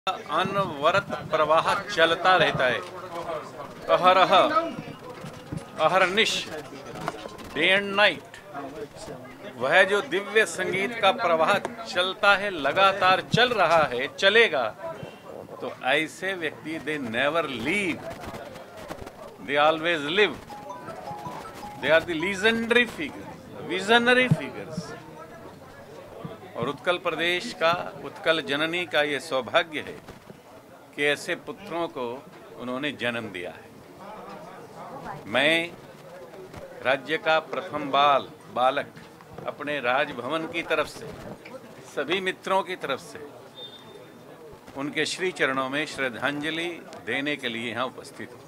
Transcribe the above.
अनवरत प्रवाह चलता रहता है। अहरह अहरनिश, डे एंड नाइट, वह जो दिव्य संगीत का प्रवाह चलता है, लगातार चल रहा है, चलेगा। तो ऐसे व्यक्ति they never leave, they always live, they are the legendary figure, visionary figures. और उत्कल प्रदेश का, उत्कल जननी का ये सौभाग्य है कि ऐसे पुत्रों को उन्होंने जन्म दिया है। मैं राज्य का प्रथम बालक अपने राजभवन की तरफ से, सभी मित्रों की तरफ से उनके श्री चरणों में श्रद्धांजलि देने के लिए यहाँ उपस्थित हूँ।